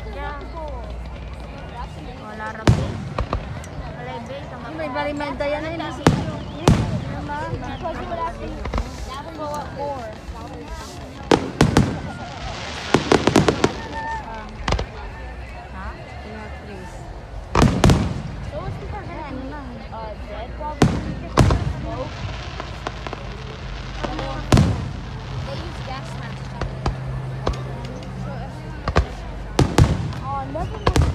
Yeah. Wala rabi. Wala ibe. May balimenta yan na yun. Because you would have to go up more. So it's because they're dead probably. Smoke. They use gas masks. Oh, never mind.